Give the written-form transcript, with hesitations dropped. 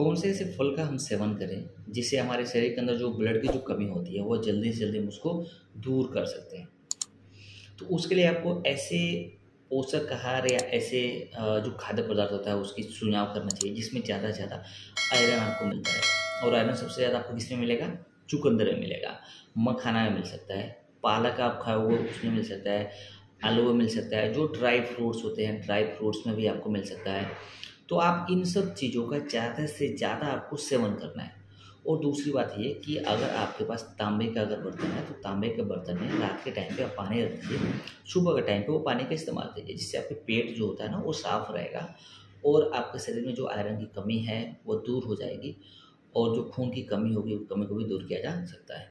कौन से ऐसे फल का हम सेवन करें जिससे हमारे शरीर के अंदर जो ब्लड की जो कमी होती है वो जल्दी से जल्दी हम उसको दूर कर सकते हैं। तो उसके लिए आपको ऐसे पोषक आहार या ऐसे जो खाद्य पदार्थ होता है उसकी चुनाव करना चाहिए जिसमें ज़्यादा से ज़्यादा आयरन आपको मिलता है। और आयरन सबसे ज़्यादा आपको किसमें मिलेगा? चुकंदर में मिलेगा, मखाना में मिल सकता है, पालक आप खाओगे उसमें मिल सकता है, आलू में मिल सकता है, जो ड्राई फ्रूट्स होते हैं ड्राई फ्रूट्स में भी आपको मिल सकता है। तो आप इन सब चीज़ों का ज़्यादा से ज़्यादा आपको सेवन करना है। और दूसरी बात ये कि अगर आपके पास तांबे का अगर बर्तन है तो तांबे के बर्तन में रात के टाइम पे आप पानी रख दीजिए, सुबह के टाइम पे वो पानी का इस्तेमाल कीजिए, जिससे आपके पेट जो होता है ना वो साफ़ रहेगा और आपके शरीर में जो आयरन की कमी है वो दूर हो जाएगी और जो खून की कमी होगी, उस कमी को भी दूर किया जा सकता है।